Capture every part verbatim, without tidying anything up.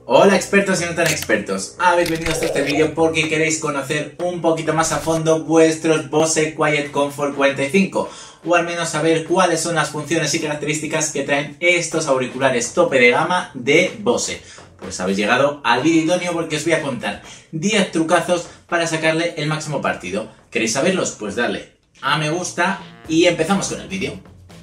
Hola expertos y no tan expertos, habéis venido hasta este vídeo porque queréis conocer un poquito más a fondo vuestros Bose Quiet Comfort cuarenta y cinco o al menos saber cuáles son las funciones y características que traen estos auriculares tope de gama de Bose. Pues habéis llegado al vídeo idóneo porque os voy a contar diez trucazos para sacarle el máximo partido. ¿Queréis saberlos? Pues darle a me gusta y empezamos con el vídeo.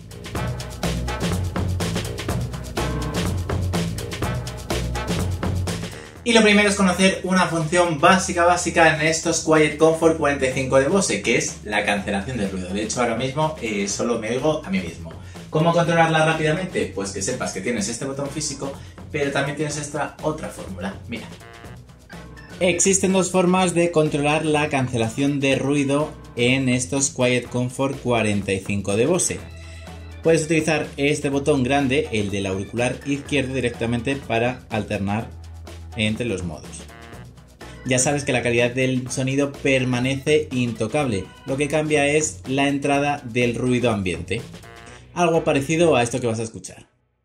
Y lo primero es conocer una función básica básica en estos Quiet Comfort cuarenta y cinco de Bose, que es la cancelación de ruido. De hecho, ahora mismo eh, solo me oigo a mí mismo. ¿Cómo controlarla rápidamente? Pues que sepas que tienes este botón físico, pero también tienes esta otra fórmula. Mira. Existen dos formas de controlar la cancelación de ruido en estos Quiet Comfort cuarenta y cinco de Bose. Puedes utilizar este botón grande, el del auricular izquierdo, directamente para alternar entre los modos. Ya sabes que la calidad del sonido permanece intocable, lo que cambia es la entrada del ruido ambiente. Algo parecido a esto que vas a escuchar.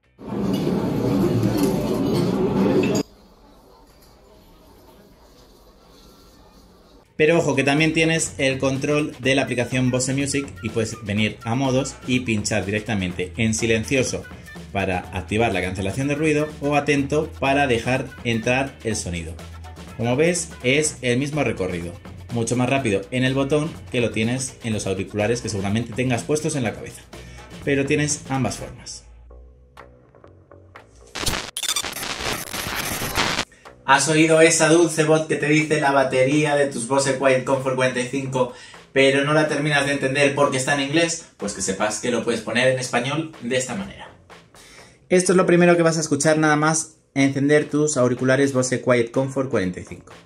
Pero ojo, que también tienes el control de la aplicación Bose Music y puedes venir a modos y pinchar directamente en silencioso para activar la cancelación de ruido o atento para dejar entrar el sonido. Como ves, es el mismo recorrido, mucho más rápido en el botón que lo tienes en los auriculares que seguramente tengas puestos en la cabeza, pero tienes ambas formas. ¿Has oído esa dulce voz que te dice la batería de tus Bose Quiet Comfort cuarenta y cinco, pero no la terminas de entender porque está en inglés? Pues que sepas que lo puedes poner en español de esta manera. Esto es lo primero que vas a escuchar nada más encender tus auriculares Bose Quiet Comfort cuarenta y cinco.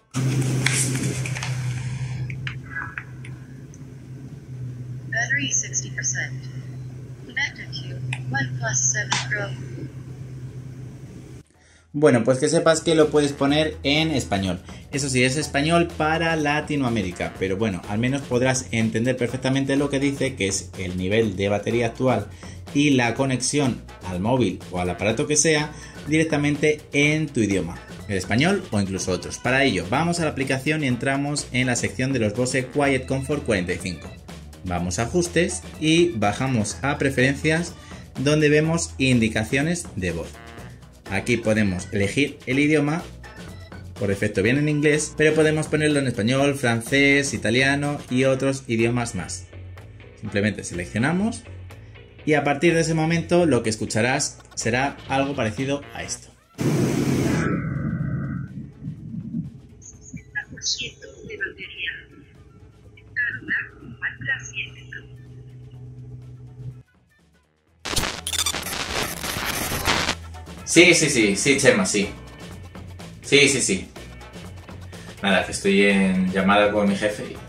Battery sixty percent. Connected to OnePlus seven Pro. Bueno, pues que sepas que lo puedes poner en español. Eso sí, es español para Latinoamérica, pero bueno, al menos podrás entender perfectamente lo que dice, que es el nivel de batería actual y la conexión al móvil o al aparato que sea directamente en tu idioma, el español o incluso otros. Para ello, vamos a la aplicación y entramos en la sección de los Bose Quiet Comfort cuarenta y cinco. Vamos a ajustes y bajamos a preferencias, donde vemos indicaciones de voz. Aquí podemos elegir el idioma, por defecto viene en inglés, pero podemos ponerlo en español, francés, italiano y otros idiomas más. Simplemente seleccionamos y a partir de ese momento lo que escucharás será algo parecido a esto. sesenta por ciento de batería. Carga OnePlus siete Pro. Sí, sí, sí, sí, Chema, sí. Sí, sí, sí. Nada, que estoy en llamada con mi jefe y...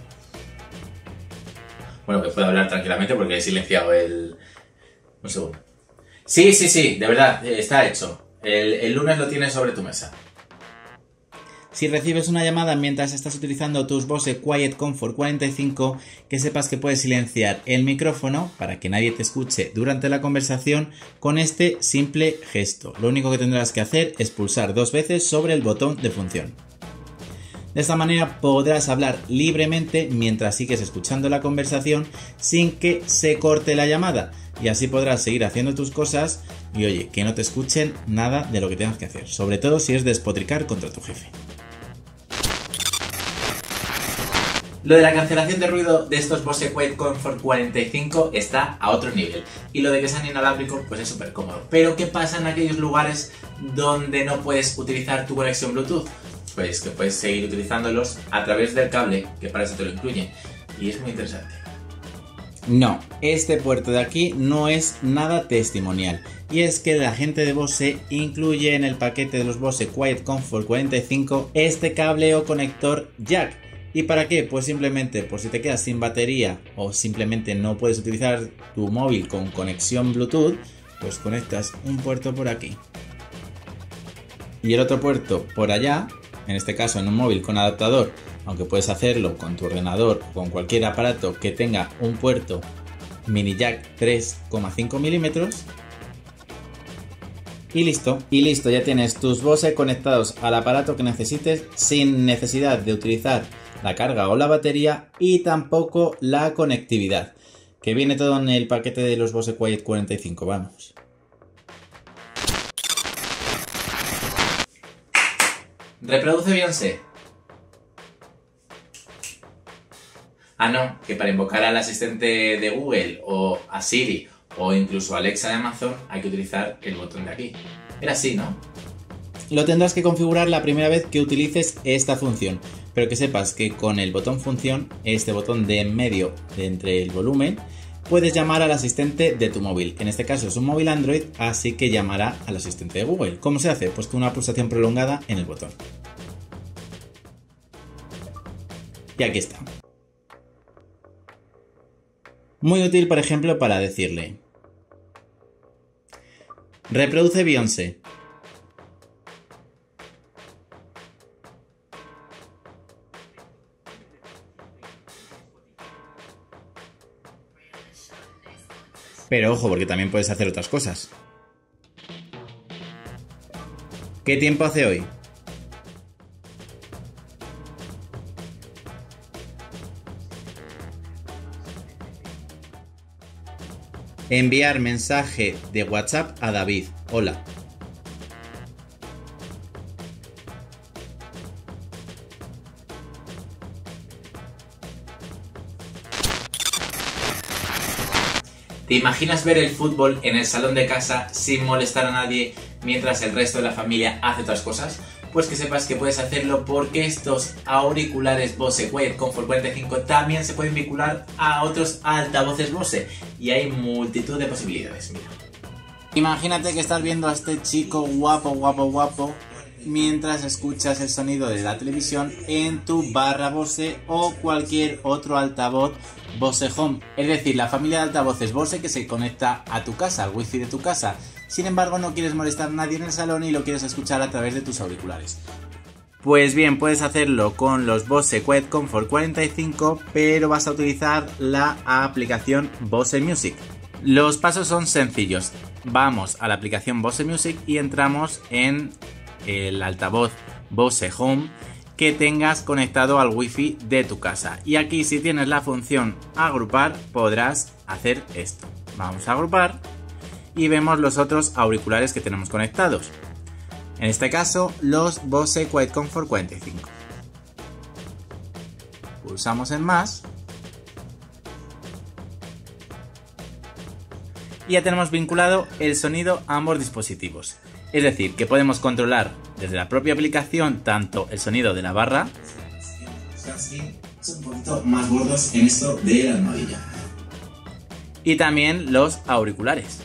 Bueno, que puedo hablar tranquilamente porque he silenciado el... Un segundo. Sí, sí, sí, de verdad, está hecho. El, el lunes lo tienes sobre tu mesa. Si recibes una llamada mientras estás utilizando tus Bose Quiet Comfort cuarenta y cinco, que sepas que puedes silenciar el micrófono para que nadie te escuche durante la conversación con este simple gesto. Lo único que tendrás que hacer es pulsar dos veces sobre el botón de función. De esta manera podrás hablar libremente mientras sigues escuchando la conversación sin que se corte la llamada, y así podrás seguir haciendo tus cosas y oye, que no te escuchen nada de lo que tengas que hacer, sobre todo si es despotricar contra tu jefe. Lo de la cancelación de ruido de estos Bose Quiet Comfort cuarenta y cinco está a otro nivel, y lo de que sean inalámbricos pues es súper cómodo. Pero ¿qué pasa en aquellos lugares donde no puedes utilizar tu conexión Bluetooth? Pues que puedes seguir utilizándolos a través del cable, que para eso te lo incluye, y es muy interesante. No, este puerto de aquí no es nada testimonial, y es que la gente de Bose incluye en el paquete de los Bose Quiet Comfort cuarenta y cinco este cable o conector jack. ¿Y para qué? Pues simplemente por si te quedas sin batería o simplemente no puedes utilizar tu móvil con conexión Bluetooth, pues conectas un puerto por aquí y el otro puerto por allá, en este caso en un móvil con adaptador, aunque puedes hacerlo con tu ordenador o con cualquier aparato que tenga un puerto mini jack tres coma cinco milímetros. Y listo, y listo, ya tienes tus Bose conectados al aparato que necesites sin necesidad de utilizar la carga o la batería y tampoco la conectividad, que viene todo en el paquete de los Bose Quiet cuarenta y cinco, vamos. Reproduce Beyoncé. Ah, no, que para invocar al asistente de Google o a Siri o incluso a Alexa de Amazon hay que utilizar el botón de aquí. Era así, ¿no? Lo tendrás que configurar la primera vez que utilices esta función, pero que sepas que con el botón función, este botón de en medio de entre el volumen, puedes llamar al asistente de tu móvil. En este caso es un móvil Android, así que llamará al asistente de Google. ¿Cómo se hace? Pues con una pulsación prolongada en el botón. Y aquí está. Muy útil, por ejemplo, para decirle: reproduce Beyoncé. Pero ojo, porque también puedes hacer otras cosas. ¿Qué tiempo hace hoy? Enviar mensaje de WhatsApp a David. Hola. ¿Te imaginas ver el fútbol en el salón de casa sin molestar a nadie mientras el resto de la familia hace otras cosas? Pues que sepas que puedes hacerlo porque estos auriculares Bose Quiet Comfort cuarenta y cinco también se pueden vincular a otros altavoces Bose y hay multitud de posibilidades, mira. Imagínate que estás viendo a este chico guapo, guapo, guapo mientras escuchas el sonido de la televisión en tu barra Bose o cualquier otro altavoz Bose Home. Es decir, la familia de altavoces Bose que se conecta a tu casa, al wifi de tu casa. Sin embargo, no quieres molestar a nadie en el salón y lo quieres escuchar a través de tus auriculares. Pues bien, puedes hacerlo con los Bose Quiet Comfort cuarenta y cinco, pero vas a utilizar la aplicación Bose Music. Los pasos son sencillos. Vamos a la aplicación Bose Music y entramos en el altavoz Bose Home que tengas conectado al wifi de tu casa. Y aquí, si tienes la función agrupar, podrás hacer esto. Vamos a agrupar y vemos los otros auriculares que tenemos conectados. En este caso, los Bose Quiet Comfort cuarenta y cinco. Pulsamos en más. Y ya tenemos vinculado el sonido a ambos dispositivos. Es decir, que podemos controlar desde la propia aplicación tanto el sonido de la barra. Son un poquito más gordos en esto de la almohadilla. Y también los auriculares.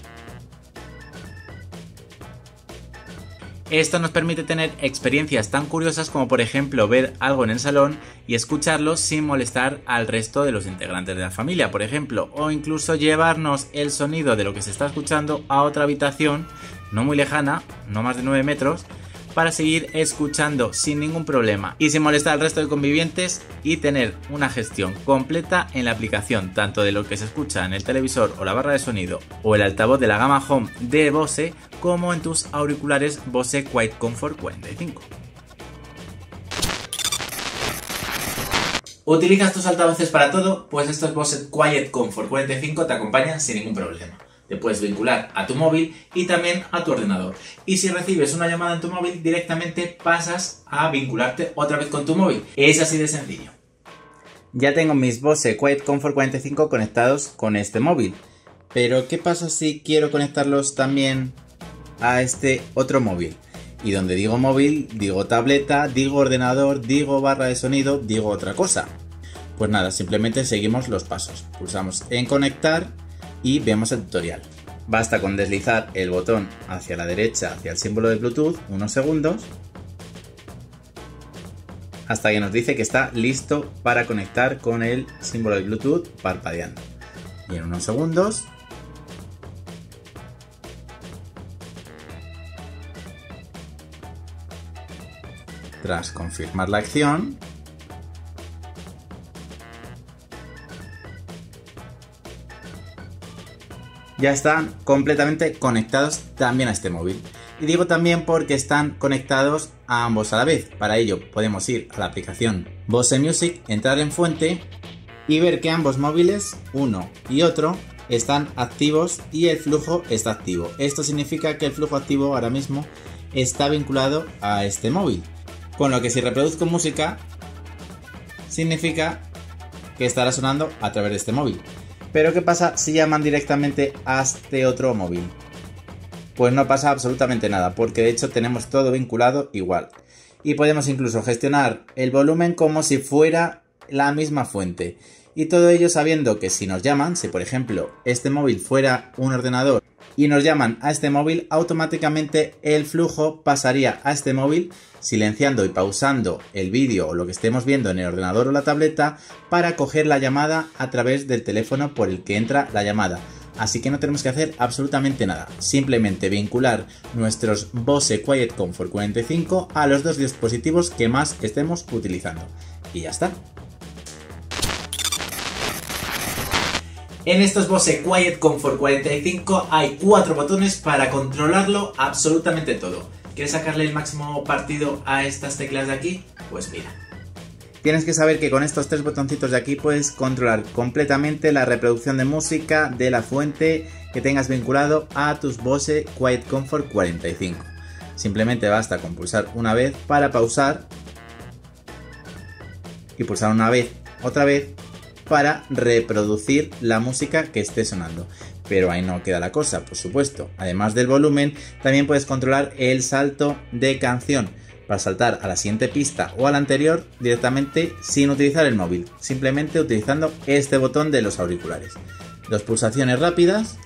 Esto nos permite tener experiencias tan curiosas como, por ejemplo, ver algo en el salón y escucharlo sin molestar al resto de los integrantes de la familia, por ejemplo, o incluso llevarnos el sonido de lo que se está escuchando a otra habitación no muy lejana, no más de nueve metros, para seguir escuchando sin ningún problema y sin molestar al resto de convivientes y tener una gestión completa en la aplicación, tanto de lo que se escucha en el televisor o la barra de sonido o el altavoz de la gama Home de Bose, como en tus auriculares Bose Quiet Comfort cuarenta y cinco. ¿Utilizas tus altavoces para todo? Pues estos Bose Quiet Comfort cuarenta y cinco te acompañan sin ningún problema. Te puedes vincular a tu móvil y también a tu ordenador. Y si recibes una llamada en tu móvil, directamente pasas a vincularte otra vez con tu móvil. Es así de sencillo. Ya tengo mis Bose Quiet Comfort cuarenta y cinco conectados con este móvil. Pero ¿qué pasa si quiero conectarlos también a este otro móvil? Y donde digo móvil, digo tableta, digo ordenador, digo barra de sonido, digo otra cosa. Pues nada, simplemente seguimos los pasos. Pulsamos en conectar y vemos el tutorial. Basta con deslizar el botón hacia la derecha, hacia el símbolo de Bluetooth, unos segundos, hasta que nos dice que está listo para conectar con el símbolo de Bluetooth parpadeando. Y en unos segundos tras confirmar la acción, ya están completamente conectados también a este móvil. Y digo también porque están conectados a ambos a la vez. Para ello podemos ir a la aplicación Bose Music, entrar en fuente y ver que ambos móviles, uno y otro, están activos y el flujo está activo. Esto significa que el flujo activo ahora mismo está vinculado a este móvil. Con lo que si reproduzco música, significa que estará sonando a través de este móvil. Pero ¿qué pasa si llaman directamente a este otro móvil? Pues no pasa absolutamente nada, porque de hecho tenemos todo vinculado igual. Y podemos incluso gestionar el volumen como si fuera la misma fuente. Y todo ello sabiendo que si nos llaman, si por ejemplo este móvil fuera un ordenador y nos llaman a este móvil, automáticamente el flujo pasaría a este móvil, silenciando y pausando el vídeo o lo que estemos viendo en el ordenador o la tableta para coger la llamada a través del teléfono por el que entra la llamada. Así que no tenemos que hacer absolutamente nada, simplemente vincular nuestros Bose Quiet Comfort cuarenta y cinco a los dos dispositivos que más estemos utilizando. Y ya está. En estos Bose Quiet Comfort cuarenta y cinco hay cuatro botones para controlarlo absolutamente todo. ¿Quieres sacarle el máximo partido a estas teclas de aquí? Pues mira. Tienes que saber que con estos tres botoncitos de aquí puedes controlar completamente la reproducción de música de la fuente que tengas vinculado a tus Bose Quiet Comfort cuarenta y cinco. Simplemente basta con pulsar una vez para pausar y pulsar una vez, otra vez, para reproducir la música que esté sonando. Pero ahí no queda la cosa, por supuesto. Además del volumen, también puedes controlar el salto de canción para saltar a la siguiente pista o a la anterior directamente sin utilizar el móvil, simplemente utilizando este botón de los auriculares. Dos pulsaciones rápidas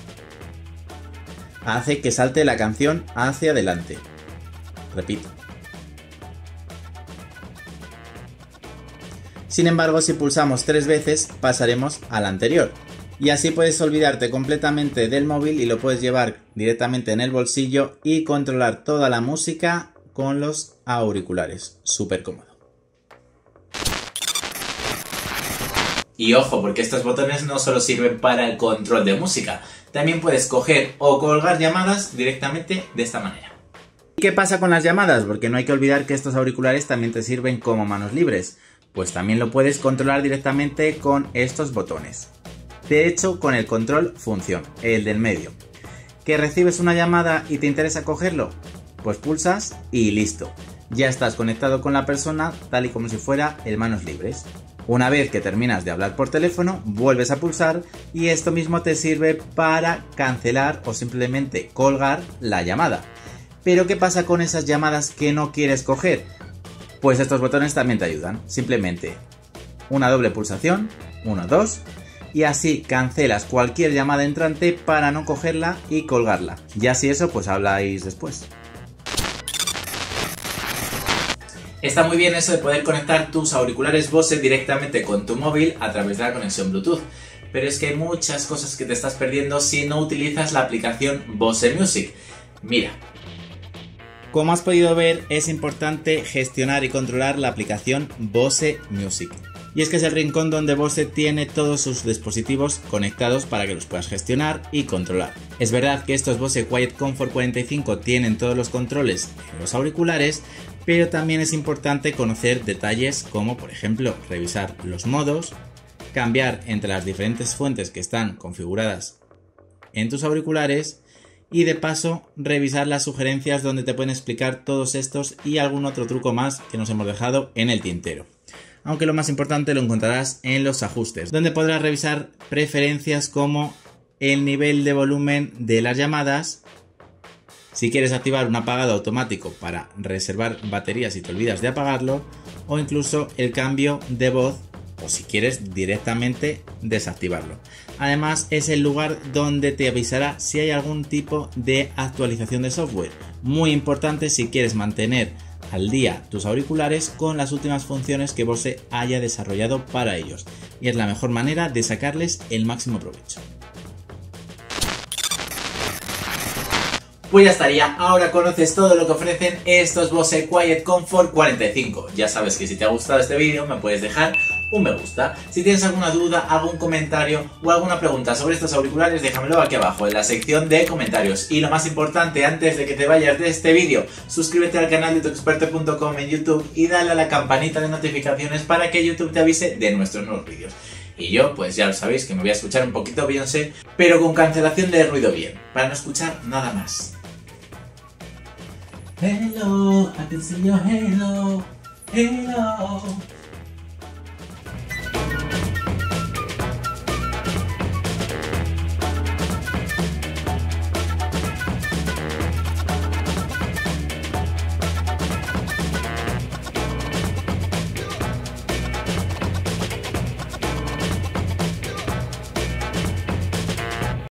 hace que salte la canción hacia adelante. Repito. Sin embargo, si pulsamos tres veces, pasaremos a la anterior. Y así puedes olvidarte completamente del móvil y lo puedes llevar directamente en el bolsillo y controlar toda la música con los auriculares. Súper cómodo. Y ojo, porque estos botones no solo sirven para el control de música, también puedes coger o colgar llamadas directamente de esta manera. ¿Y qué pasa con las llamadas? Porque no hay que olvidar que estos auriculares también te sirven como manos libres. Pues también lo puedes controlar directamente con estos botones. De hecho, con el control función, el del medio. ¿Que recibes una llamada y te interesa cogerlo? Pues pulsas y listo. Ya estás conectado con la persona tal y como si fuera el manos libres. Una vez que terminas de hablar por teléfono, vuelves a pulsar y esto mismo te sirve para cancelar o simplemente colgar la llamada. Pero ¿qué pasa con esas llamadas que no quieres coger? Pues estos botones también te ayudan. Simplemente una doble pulsación, uno, dos, y así cancelas cualquier llamada entrante para no cogerla y colgarla. Ya si eso, pues habláis después. Está muy bien eso de poder conectar tus auriculares Bose directamente con tu móvil a través de la conexión Bluetooth. Pero es que hay muchas cosas que te estás perdiendo si no utilizas la aplicación Bose Music. Mira. Como has podido ver, es importante gestionar y controlar la aplicación Bose Music. Y es que es el rincón donde Bose tiene todos sus dispositivos conectados para que los puedas gestionar y controlar. Es verdad que estos Bose Quiet Comfort cuarenta y cinco tienen todos los controles en los auriculares, pero también es importante conocer detalles como, por ejemplo, revisar los modos, cambiar entre las diferentes fuentes que están configuradas en tus auriculares y de paso revisar las sugerencias donde te pueden explicar todos estos y algún otro truco más que nos hemos dejado en el tintero. Aunque lo más importante lo encontrarás en los ajustes, donde podrás revisar preferencias como el nivel de volumen de las llamadas, si quieres activar un apagado automático para reservar baterías si te olvidas de apagarlo, o incluso el cambio de voz o si quieres directamente desactivarlo. Además es el lugar donde te avisará si hay algún tipo de actualización de software. Muy importante si quieres mantener al día tus auriculares con las últimas funciones que Bose haya desarrollado para ellos. Y es la mejor manera de sacarles el máximo provecho. Pues ya estaría, ahora conoces todo lo que ofrecen estos Bose Quiet Comfort cuarenta y cinco. Ya sabes que si te ha gustado este vídeo me puedes dejar un me gusta. Si tienes alguna duda, algún comentario o alguna pregunta sobre estos auriculares, déjamelo aquí abajo en la sección de comentarios. Y lo más importante, antes de que te vayas de este vídeo, suscríbete al canal de tu experto punto com en YouTube y dale a la campanita de notificaciones para que YouTube te avise de nuestros nuevos vídeos. Y yo, pues ya lo sabéis, que me voy a escuchar un poquito Beyoncé, pero con cancelación de ruido bien, para no escuchar nada más. Hello, I can see your halo, halo.